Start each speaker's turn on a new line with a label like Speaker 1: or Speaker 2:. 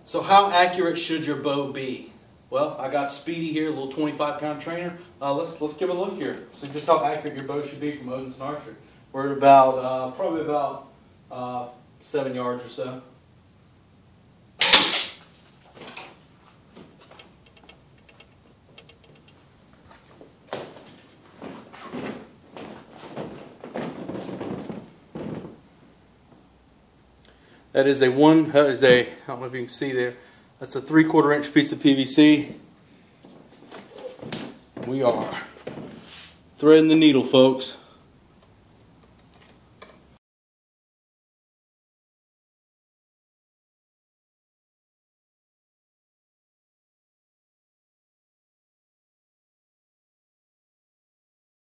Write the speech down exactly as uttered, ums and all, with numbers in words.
Speaker 1: So how accurate should your bow be? Well, I got Speedy here, a little twenty-five pound trainer. Uh, let's let's give a look here. See just how accurate your bow should be from Odinson Archery. We're at about uh, probably about uh, seven yards or so. That is a one. That is a. I don't know if you can see there. That's a three-quarter inch piece of P V C. We are threading the needle, folks.